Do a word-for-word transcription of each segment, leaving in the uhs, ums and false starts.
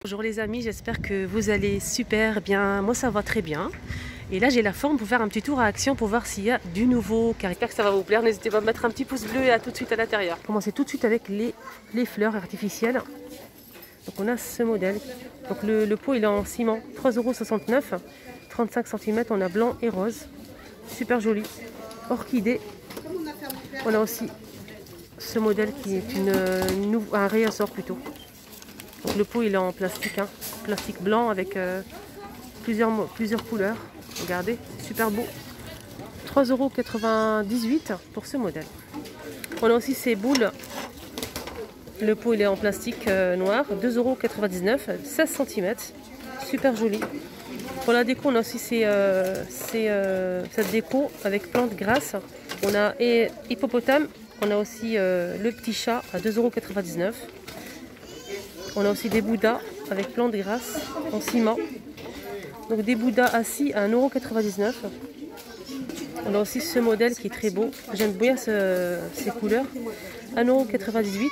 Bonjour les amis, j'espère que vous allez super bien. Moi ça va très bien. Et là j'ai la forme pour faire un petit tour à Action pour voir s'il y a du nouveau. Car j'espère que ça va vous plaire. N'hésitez pas à mettre un petit pouce bleu et à tout de suite à l'intérieur. Commencez tout de suite avec les, les fleurs artificielles. Donc on a ce modèle. Donc le, le pot il est en ciment, trois euros soixante-neuf. trente-cinq centimètres, on a blanc et rose. Super joli. Orchidée. On a aussi ce modèle qui est une, une, un réassort plutôt. Donc le pot il est en plastique, hein, plastique blanc avec euh, plusieurs, plusieurs couleurs. Regardez, super beau. trois euros quatre-vingt-dix-huit pour ce modèle. On a aussi ces boules. Le pot il est en plastique euh, noir, deux euros quatre-vingt-dix-neuf, seize centimètres. Super joli. Pour la déco, on a aussi ces, euh, ces, euh, cette déco avec plantes grasses. On a et hippopotame, on a aussi euh, le petit chat à deux euros quatre-vingt-dix-neuf. On a aussi des bouddhas avec plantes grasses en ciment. Donc des bouddhas assis à un euro quatre-vingt-dix-neuf. On a aussi ce modèle qui est très beau. J'aime bien ce, ces couleurs. un euro quatre-vingt-dix-huit.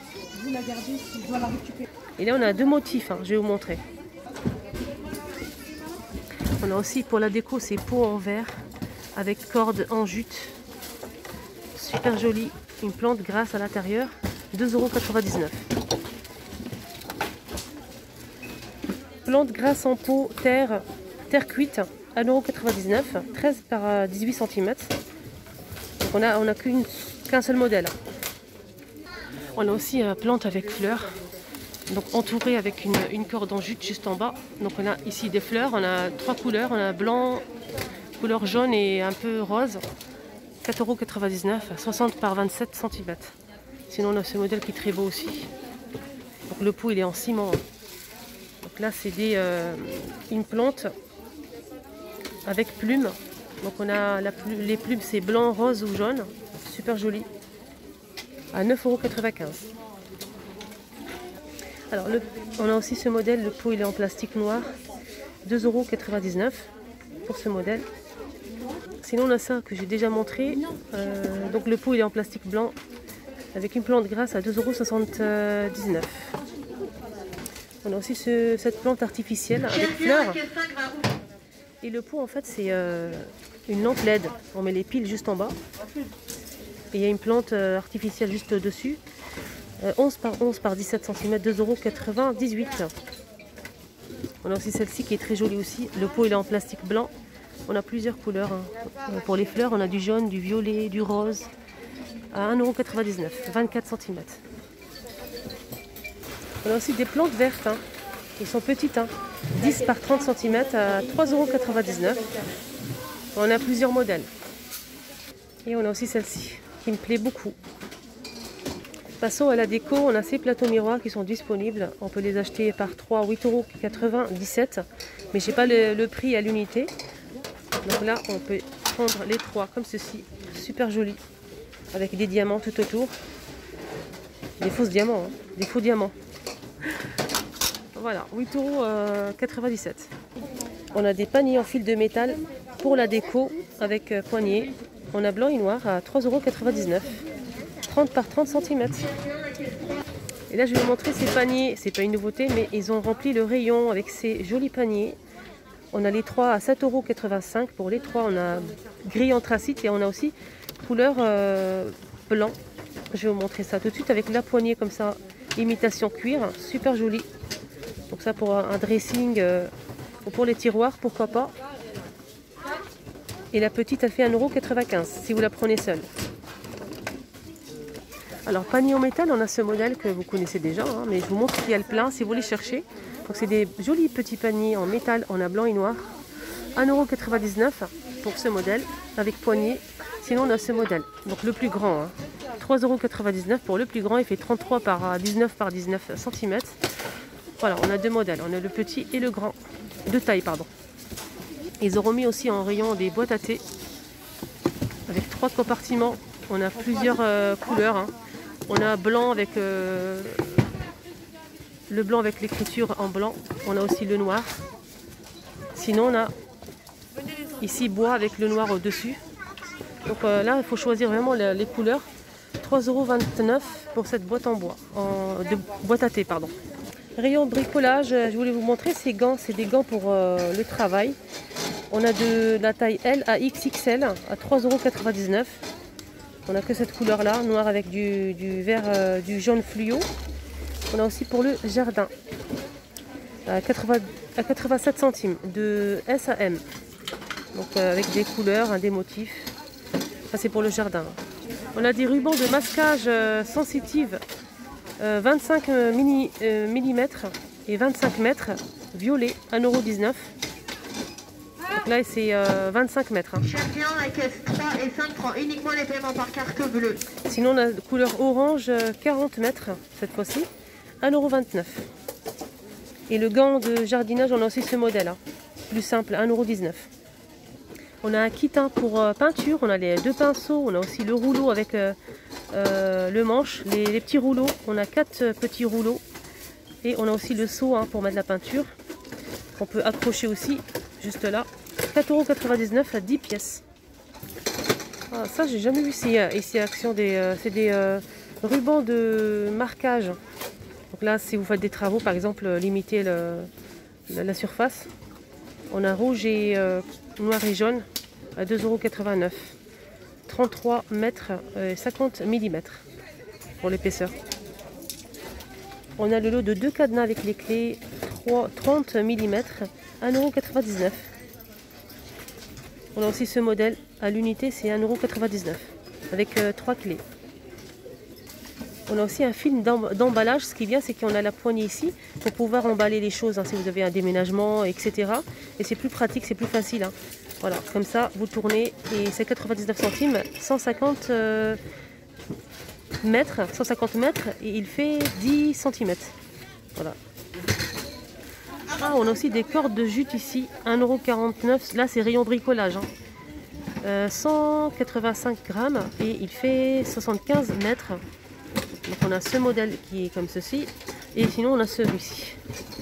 Et là on a deux motifs, hein, je vais vous montrer. On a aussi pour la déco ces pots en verre avec cordes en jute. Super joli. Une plante grasse à l'intérieur. deux euros quatre-vingt-dix-neuf. Plante grasse en pot, terre, terre cuite, un euro quatre-vingt-dix-neuf, treize par dix-huit centimètres. Donc on a, on a qu'une, qu'un seul modèle. On a aussi euh, plante avec fleurs, donc entourée avec une, une corde en jute juste en bas. Donc on a ici des fleurs, on a trois couleurs, on a blanc, couleur jaune et un peu rose. quatre euros quatre-vingt-dix-neuf, soixante par vingt-sept centimètres. Sinon on a ce modèle qui est très beau aussi. Donc le pot il est en ciment. Donc là c'est des, euh, une plante avec plumes. Donc on a la, les plumes c'est blanc, rose ou jaune. Super joli. À neuf euros quatre-vingt-quinze. Alors le, on a aussi ce modèle, le pot il est en plastique noir. deux euros quatre-vingt-dix-neuf pour ce modèle. Sinon on a ça que j'ai déjà montré. Euh, donc le pot il est en plastique blanc avec une plante grasse à deux euros soixante-dix-neuf. On a aussi ce, cette plante artificielle avec fleurs. Et le pot en fait c'est euh, une lampe L E D. On met les piles juste en bas. Et il y a une plante euh, artificielle juste au-dessus. Euh, onze par onze par dix-sept centimètres, deux euros quatre-vingt-dix-huit. On a aussi celle-ci qui est très jolie aussi. Le pot il est en plastique blanc. On a plusieurs couleurs. Hein. Pour les fleurs, on a du jaune, du violet, du rose. À un euro quatre-vingt-dix-neuf, vingt-quatre centimètres. On a aussi des plantes vertes. Hein. Ils sont petites. Hein. dix par trente centimètres à trois euros quatre-vingt-dix-neuf. On a plusieurs modèles. Et on a aussi celle-ci qui me plaît beaucoup. Passons à la déco. On a ces plateaux miroirs qui sont disponibles. On peut les acheter par trois, huit euros quatre-vingt-dix-sept. Mais je n'ai pas le, le prix à l'unité. Donc là, on peut prendre les trois comme ceci. Super joli. Avec des diamants tout autour. Des fausses diamants. Hein. Des faux diamants. Voilà, huit euros quatre-vingt-dix-sept. On a des paniers en fil de métal pour la déco avec poignée. On a blanc et noir à trois euros quatre-vingt-dix-neuf. trente par trente centimètres. Et là, je vais vous montrer ces paniers. C'est pas une nouveauté, mais ils ont rempli le rayon avec ces jolis paniers. On a les trois à sept euros quatre-vingt-cinq. Pour les trois, on a gris anthracite et on a aussi couleur euh, blanc. Je vais vous montrer ça tout de suite avec la poignée comme ça, imitation cuir, super joli. Donc ça pour un dressing euh, ou pour les tiroirs, pourquoi pas. Et la petite, elle fait un euro quatre-vingt-quinze si vous la prenez seule. Alors panier en métal, on a ce modèle que vous connaissez déjà, hein, mais je vous montre qu'il y a le plein si vous les cherchez. Donc c'est des jolis petits paniers en métal, on a blanc et noir. un euro quatre-vingt-dix-neuf pour ce modèle avec poignée. Sinon on a ce modèle, donc le plus grand. Hein. trois euros quatre-vingt-dix-neuf pour le plus grand, il fait trente-trois par dix-neuf par dix-neuf centimètres. Voilà, on a deux modèles, on a le petit et le grand, de taille pardon. Ils auront mis aussi en rayon des boîtes à thé avec trois compartiments. On a plusieurs euh, couleurs. Hein. On a blanc avec euh, le blanc avec l'écriture en blanc. On a aussi le noir. Sinon on a ici bois avec le noir au-dessus. Donc euh, là il faut choisir vraiment les, les couleurs. trois euros vingt-neuf pour cette boîte en bois, en, de boîte à thé pardon. Rayon bricolage, je voulais vous montrer ces gants. C'est des gants pour euh, le travail. On a de la taille L à X X L à trois euros quatre-vingt-dix-neuf. On n'a que cette couleur-là, noir avec du, du vert, euh, du jaune fluo. On a aussi pour le jardin à, quatre-vingts, à quatre-vingt-sept centimes de S à M. Donc euh, avec des couleurs, hein, des motifs. Ça c'est pour le jardin. On a des rubans de masquage euh, sensitive euh, vingt-cinq millimètres et vingt-cinq mètres, violet, un euro dix-neuf. Donc là c'est euh, vingt-cinq mètres. Hein. Chacun la caisse trois et cinq prend uniquement les paiements par carte bleue. Sinon on a couleur orange, quarante mètres cette fois-ci, un euro vingt-neuf. Et le gant de jardinage, on a aussi ce modèle, hein, plus simple, un euro dix-neuf. On a un kit hein, pour euh, peinture, on a les deux pinceaux, on a aussi le rouleau avec euh, euh, le manche, les, les petits rouleaux. On a quatre euh, petits rouleaux et on a aussi le seau hein, pour mettre la peinture. On peut accrocher aussi, juste là, quatre euros quatre-vingt-dix-neuf à dix pièces. Ah, ça, j'ai jamais vu ici, ici action. Des, euh, c'est des euh, rubans de marquage. Donc là, si vous faites des travaux, par exemple, limiter le, la, la surface. On a rouge et euh, noir et jaune à deux euros quatre-vingt-neuf. trente-trois mètres, euh, cinquante millimètres pour l'épaisseur. On a le lot de deux cadenas avec les clés trente millimètres, un euro quatre-vingt-dix-neuf. On a aussi ce modèle à l'unité, c'est un euro quatre-vingt-dix-neuf avec euh, trois clés. On a aussi un film d'emballage. Ce qui est bien, c'est qu'on a la poignée ici pour pouvoir emballer les choses hein, si vous avez un déménagement, et cetera. Et c'est plus pratique, c'est plus facile. Hein. Voilà, comme ça, vous tournez et c'est quatre-vingt-dix-neuf centimes, cent cinquante euh, mètres, cent cinquante mètres et il fait dix centimètres. Voilà. Ah, on a aussi des cordes de jute ici, un euro quarante-neuf. Là, c'est rayon bricolage. Hein. Euh, cent quatre-vingt-cinq grammes et il fait soixante-quinze mètres. Donc on a ce modèle qui est comme ceci et sinon on a celui-ci.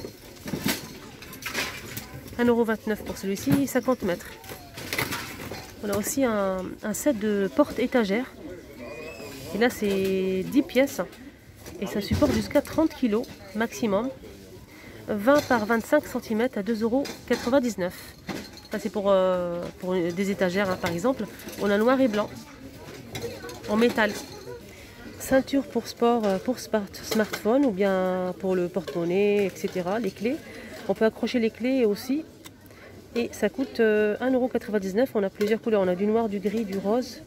un euro vingt-neuf pour celui-ci, cinquante mètres. On a aussi un, un set de porte-étagères. Et là c'est dix pièces et ça supporte jusqu'à trente kilos maximum. vingt par vingt-cinq centimètres à deux euros quatre-vingt-dix-neuf. Ça c'est pour, euh, pour des étagères hein, par exemple. On a noir et blanc en métal. Ceinture pour sport, pour smartphone ou bien pour le porte-monnaie, et cetera. Les clés. On peut accrocher les clés aussi. Et ça coûte un euro quatre-vingt-dix-neuf. On a plusieurs couleurs. On a du noir, du gris, du rose.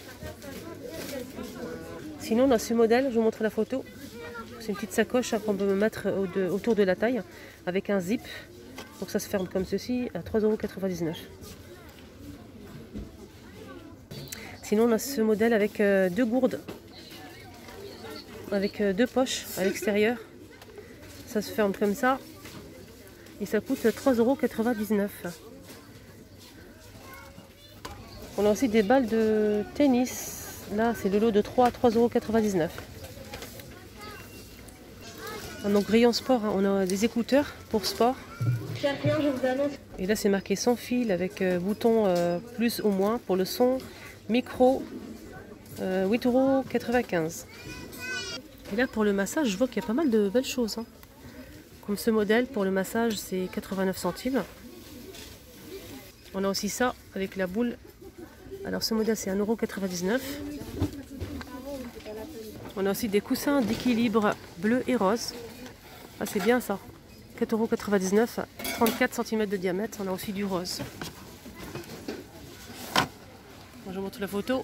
Sinon, on a ce modèle. Je vous montre la photo. C'est une petite sacoche qu'on peut mettre autour de la taille avec un zip. Donc ça se ferme comme ceci à trois euros quatre-vingt-dix-neuf. Sinon, on a ce modèle avec deux gourdes. Avec deux poches à l'extérieur. Ça se ferme comme ça. Et ça coûte trois euros quatre-vingt-dix-neuf. On a aussi des balles de tennis. Là, c'est le lot de trois à trois euros quatre-vingt-dix-neuf. Donc rayon sport, hein. On a des écouteurs pour sport. Et là, c'est marqué sans fil avec euh, bouton euh, plus ou moins pour le son. Micro, euh, huit euros quatre-vingt-quinze. Et là pour le massage, je vois qu'il y a pas mal de belles choses. Hein. Comme ce modèle, pour le massage, c'est quatre-vingt-neuf centimes. On a aussi ça avec la boule. Alors ce modèle, c'est un euro quatre-vingt-dix-neuf. On a aussi des coussins d'équilibre bleu et rose. Ah, c'est bien ça. quatre euros quatre-vingt-dix-neuf, trente-quatre centimètres de diamètre. On a aussi du rose. Je vous montre la photo.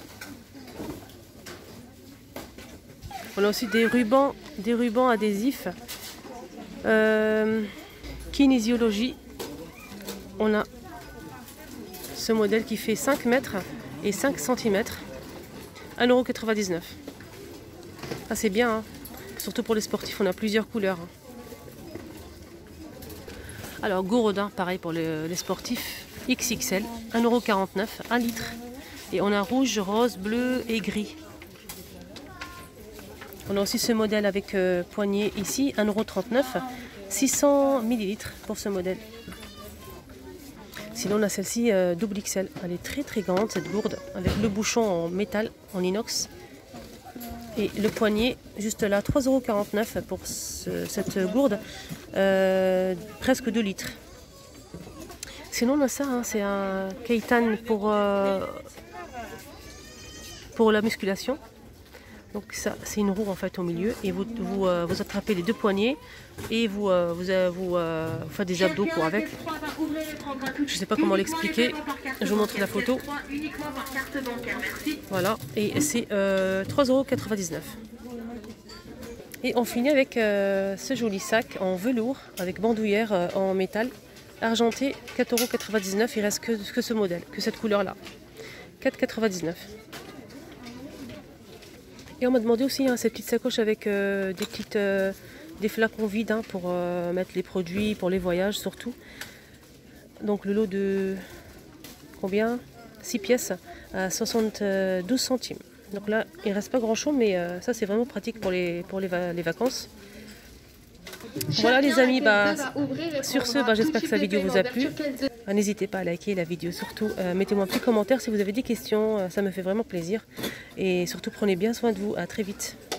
On a aussi des rubans, des rubans adhésifs. Euh, kinésiologie. On a ce modèle qui fait cinq mètres et cinq centimètres. un euro quatre-vingt-dix-neuf. Ah, c'est bien, hein. Surtout pour les sportifs, on a plusieurs couleurs. Alors, gourde, pareil pour les, les sportifs, X X L, un euro quarante-neuf, un litre. Et on a rouge, rose, bleu et gris. On a aussi ce modèle avec euh, poignée ici, un euro trente-neuf, six cents millilitres pour ce modèle. Sinon on a celle-ci euh, double X L, elle est très très grande cette gourde, avec le bouchon en métal, en inox. Et le poignet, juste là, trois euros quarante-neuf pour ce, cette gourde, euh, presque deux litres. Sinon, on a ça, hein, c'est un keitan pour, euh, pour la musculation. Donc ça, c'est une roue en fait au milieu et vous, vous, euh, vous attrapez les deux poignets et vous, euh, vous, euh, vous, euh, vous faites des abdos quoi avec. Je ne sais pas comment l'expliquer, je vous montre la photo. Voilà, et c'est euh, trois euros quatre-vingt-dix-neuf. Et on finit avec euh, ce joli sac en velours avec bandoulière euh, en métal argenté, quatre euros quatre-vingt-dix-neuf. Il reste que, que ce modèle, que cette couleur là, quatre euros quatre-vingt-dix-neuf. Et on m'a demandé aussi hein, cette petite sacoche avec euh, des, petites, euh, des flacons vides hein, pour euh, mettre les produits, pour les voyages surtout. Donc le lot de combien six pièces à soixante-douze centimes. Donc là, il ne reste pas grand chose, mais euh, ça c'est vraiment pratique pour les, pour les, va les vacances. Voilà les amis, bah, sur ce, bah, j'espère que cette vidéo vous a plu. Ah, n'hésitez pas à liker la vidéo, surtout euh, mettez-moi un petit commentaire si vous avez des questions, euh, ça me fait vraiment plaisir. Et surtout prenez bien soin de vous, à très vite.